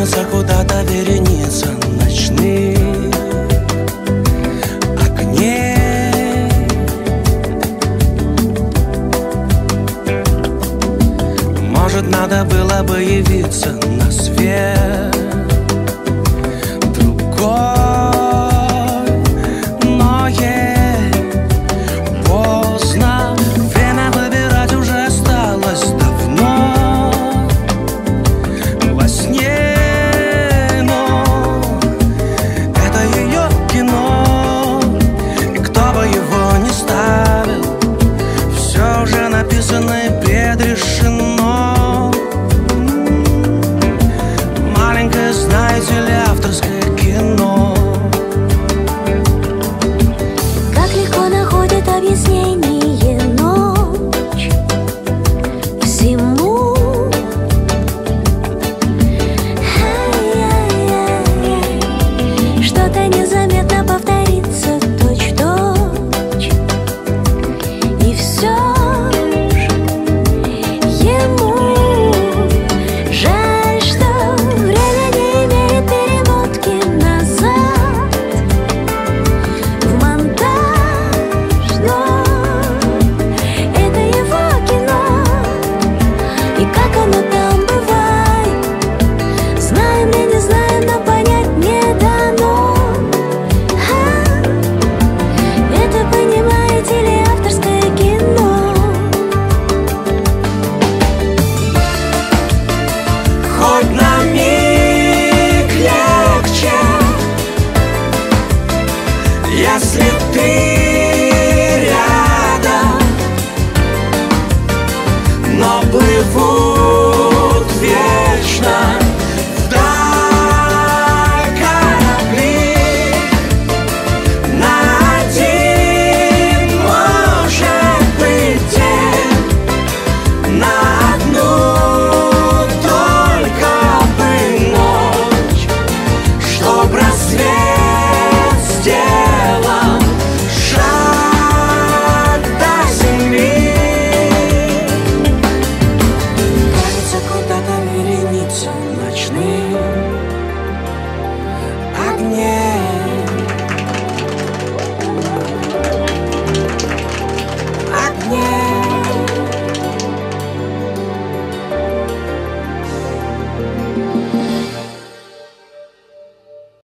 тянутся куда-то вереница ночных огней. Может, надо было бы явиться на свет другой, но ей поздно. Время выбирать уже осталось давно во сне, но это ее кино, и кто бы его ни ставил, все уже написано и предрешено. Маленькое, знаете ли, авторское кино. Как легко находит объяснение ночь всему. Что-то незаметно повторится точь-в-точь, и все ж ему жаль, что время не имеет перемотки назад в монтаж, но это его кино, и как оно там бывает, знаем или не знаем, но понять не дано. Это, понимаете ли, авторское кино. Хоть на миг легче, если ты рядом, но плыву